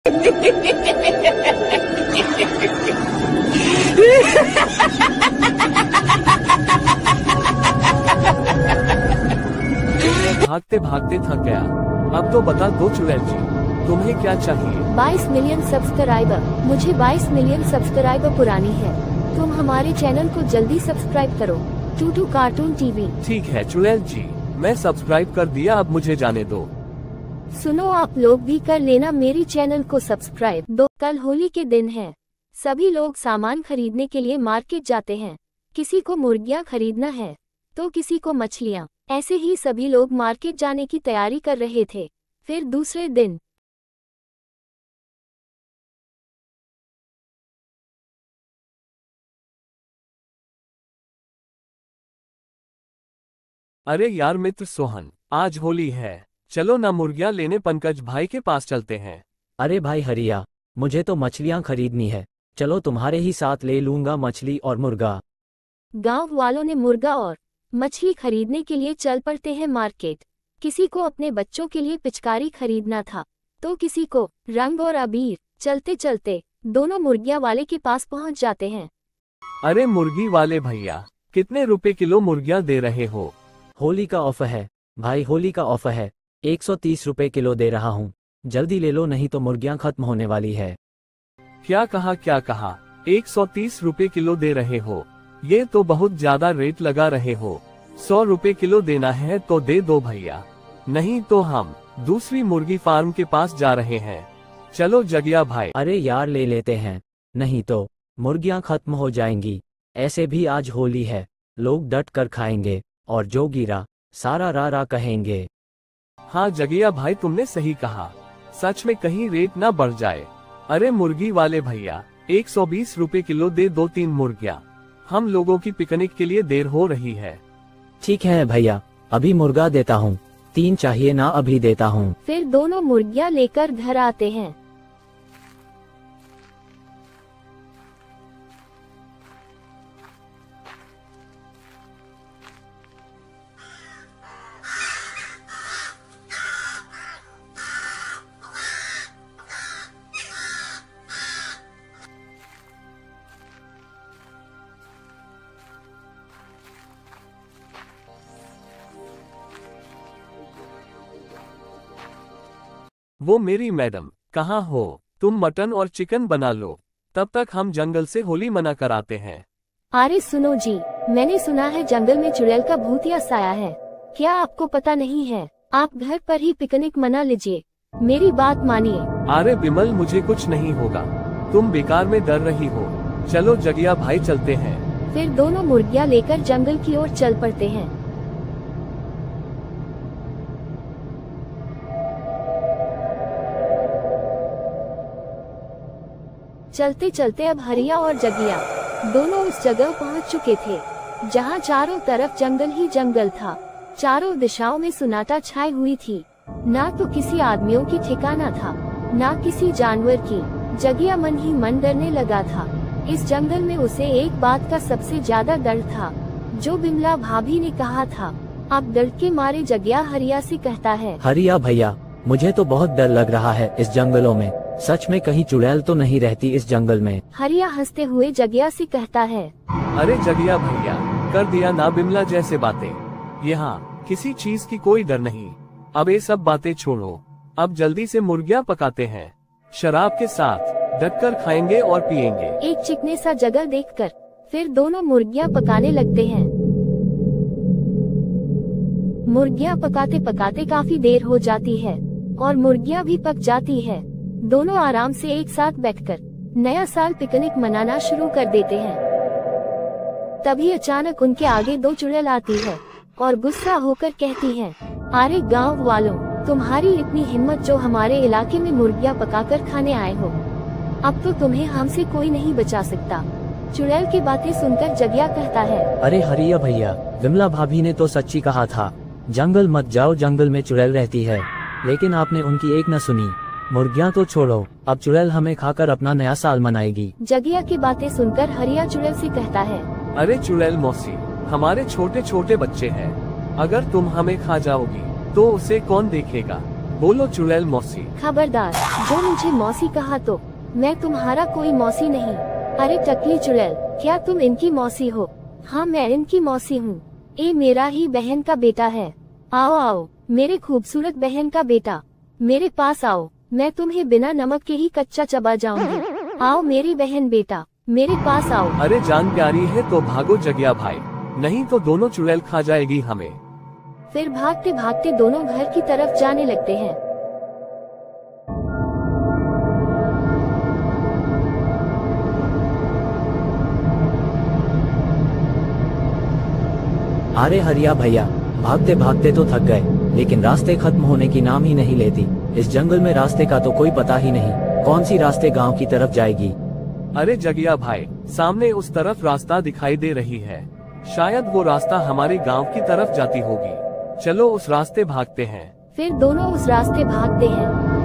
भागते भागते थक गया। अब तो बता दो चुड़ैल जी, तुम्हें क्या चाहिए? 22 मिलियन सब्सक्राइबर। मुझे 22 मिलियन सब्सक्राइबर पुरानी है। तुम हमारे चैनल को जल्दी सब्सक्राइब करो। Tutu cartoon TV. ठीक है चुड़ैल जी, मैं सब्सक्राइब कर दिया, अब मुझे जाने दो। सुनो, आप लोग भी कर लेना मेरी चैनल को सब्सक्राइब। कल होली के दिन है। सभी लोग सामान खरीदने के लिए मार्केट जाते हैं। किसी को मुर्गियां खरीदना है तो किसी को मछलियां। ऐसे ही सभी लोग मार्केट जाने की तैयारी कर रहे थे। फिर दूसरे दिन अरे यार मित्र सोहन, आज होली है, चलो ना मुर्गियां लेने पंकज भाई के पास चलते हैं। अरे भाई हरिया, मुझे तो मछलियां खरीदनी है, चलो तुम्हारे ही साथ ले लूंगा मछली और मुर्गा। गांव वालों ने मुर्गा और मछली खरीदने के लिए चल पड़ते हैं मार्केट। किसी को अपने बच्चों के लिए पिचकारी खरीदना था तो किसी को रंग और अबीर। चलते चलते दोनों मुर्गियां वाले के पास पहुंच जाते हैं। अरे मुर्गी वाले भैया, कितने रुपए किलो मुर्गियां दे रहे हो? होली का ऑफर है भाई, होली का ऑफर है। 130 रुपए किलो दे रहा हूँ, जल्दी ले लो नहीं तो मुर्गियां खत्म होने वाली है। क्या कहा? 130 रुपए किलो दे रहे हो? ये तो बहुत ज्यादा रेट लगा रहे हो। 100 रुपए किलो देना है तो दे दो भैया, नहीं तो हम दूसरी मुर्गी फार्म के पास जा रहे हैं। चलो जगिया भाई। अरे यार ले लेते हैं, नहीं तो मुर्गियां खत्म हो जाएंगी। ऐसे भी आज होली है, लोग डट कर खाएंगे और जो गिरा सारा रा कहेंगे। हाँ जगिया भाई, तुमने सही कहा, सच में कहीं रेट ना बढ़ जाए। अरे मुर्गी वाले भैया, 120 रुपए किलो दे दो 3 मुर्गियां, हम लोगों की पिकनिक के लिए देर हो रही है। ठीक है भैया, अभी मुर्गा देता हूँ। 3 चाहिए ना? अभी देता हूँ। फिर दोनों मुर्गियां लेकर घर आते हैं। वो मेरी मैडम, कहाँ हो तुम? मटन और चिकन बना लो, तब तक हम जंगल से होली मना कर आते हैं। अरे सुनो जी, मैंने सुना है जंगल में चुड़ैल का भूतिया साया है। क्या आपको पता नहीं है? आप घर पर ही पिकनिक मना लीजिए, मेरी बात मानिए। अरे बिमल, मुझे कुछ नहीं होगा, तुम बेकार में डर रही हो। चलो जगिया भाई चलते हैं। फिर दोनों मुर्गियां लेकर जंगल की ओर चल पड़ते हैं। चलते चलते अब हरिया और जगिया दोनों उस जगह पहुंच चुके थे जहां चारों तरफ जंगल ही जंगल था। चारों दिशाओं में सुनाटा छाई हुई थी। ना तो किसी आदमियों की ठिकाना था, ना किसी जानवर की। जगिया मन ही मन डरने लगा था। इस जंगल में उसे एक बात का सबसे ज्यादा डर था, जो बिमला भाभी ने कहा था। अब डर के मारे जगिया हरिया से कहता है, हरिया भैया, मुझे तो बहुत डर लग रहा है इस जंगलों में। सच में कहीं चुड़ैल तो नहीं रहती इस जंगल में? हरिया हंसते हुए जगिया से कहता है, अरे जगिया भैया, कर दिया ना बिमला जैसे बातें। यहाँ किसी चीज की कोई डर नहीं। अब ये सब बातें छोड़ो, अब जल्दी से मुर्गियां पकाते हैं। शराब के साथ डटकर खाएंगे और पिएंगे। एक चिकने सा जगह देखकर फिर दोनों मुर्गियां पकाने लगते हैं। मुर्गियां पकाते पकाते काफी देर हो जाती है और मुर्गियां भी पक जाती है। दोनों आराम से एक साथ बैठकर नया साल पिकनिक मनाना शुरू कर देते हैं। तभी अचानक उनके आगे 2 चुड़ैल आती है और गुस्सा होकर कहती है, अरे गांव वालों, तुम्हारी इतनी हिम्मत जो हमारे इलाके में मुर्गियां पकाकर खाने आए हो। अब तो तुम्हें हमसे कोई नहीं बचा सकता। चुड़ैल की बातें सुनकर जगिया कहता है, अरे हरिया भैया, विमला भाभी ने तो सच्ची कहा था, जंगल मत जाओ, जंगल में चुड़ैल रहती है। लेकिन आपने उनकी एक न सुनी। मुर्गियां तो छोड़ो, अब चुड़ैल हमें खाकर अपना नया साल मनाएगी। जगिया की बातें सुनकर हरिया चुड़ैल से कहता है, अरे चुड़ैल मौसी, हमारे छोटे छोटे बच्चे हैं, अगर तुम हमें खा जाओगी तो उसे कौन देखेगा? बोलो चुड़ैल मौसी। खबरदार, जो मुझे मौसी कहा तो मैं तुम्हारा कोई मौसी नहीं। अरे टकली चुड़ैल, क्या तुम इनकी मौसी हो? हाँ, मैं इनकी मौसी हूँ। ये मेरा ही बहन का बेटा है। आओ आओ मेरे खूबसूरत बहन का बेटा, मेरे पास आओ, मैं तुम्हें बिना नमक के ही कच्चा चबा जाऊंगी। आओ मेरी बहन बेटा, मेरे पास आओ। अरे जान प्यारी है तो भागो जगिया भाई, नहीं तो दोनों चुड़ैल खा जाएगी हमें। फिर भागते भागते दोनों घर की तरफ जाने लगते हैं। अरे हरिया भैया, भागते भागते तो थक गए, लेकिन रास्ते खत्म होने की नाम ही नहीं लेती। इस जंगल में रास्ते का तो कोई पता ही नहीं, कौन सी रास्ते गांव की तरफ जाएगी। अरे जगिया भाई, सामने उस तरफ रास्ता दिखाई दे रही है, शायद वो रास्ता हमारे गांव की तरफ जाती होगी। चलो उस रास्ते भागते हैं। फिर दोनों उस रास्ते भागते हैं।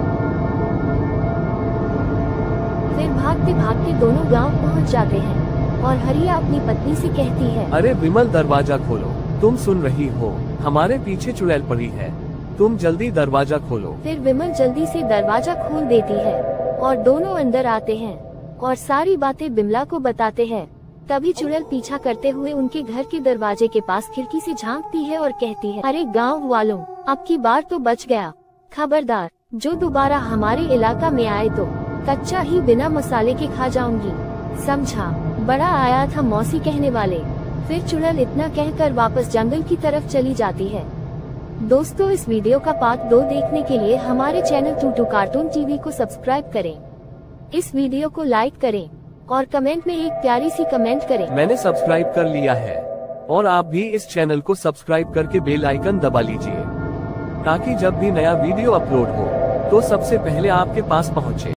फिर भागते भागते दोनों गांव पहुंच जाते हैं और हरिया अपनी पत्नी से कहती है, अरे विमल दरवाजा खोलो, तुम सुन रही हो, हमारे पीछे चुड़ैल पड़ी है, तुम जल्दी दरवाजा खोलो। फिर विमल जल्दी से दरवाजा खोल देती है और दोनों अंदर आते हैं और सारी बातें बिमला को बताते हैं। तभी चुड़ैल पीछा करते हुए उनके घर के दरवाजे के पास खिड़की से झांकती है और कहती है, अरे गांव वालों, अब की बार तो बच गया। खबरदार, जो दोबारा हमारे इलाका में आए तो कच्चा ही बिना मसाले के खा जाऊंगी, समझा? बड़ा आया था मौसी कहने वाले। फिर चुड़ैल इतना कहकर वापस जंगल की तरफ चली जाती है। दोस्तों, इस वीडियो का पार्ट 2 देखने के लिए हमारे चैनल टूटू कार्टून टीवी को सब्सक्राइब करें। इस वीडियो को लाइक करें और कमेंट में एक प्यारी सी कमेंट करें। मैंने सब्सक्राइब कर लिया है और आप भी इस चैनल को सब्सक्राइब करके बेल आइकन दबा लीजिए, ताकि जब भी नया वीडियो अपलोड हो तो सबसे पहले आपके पास पहुंचे।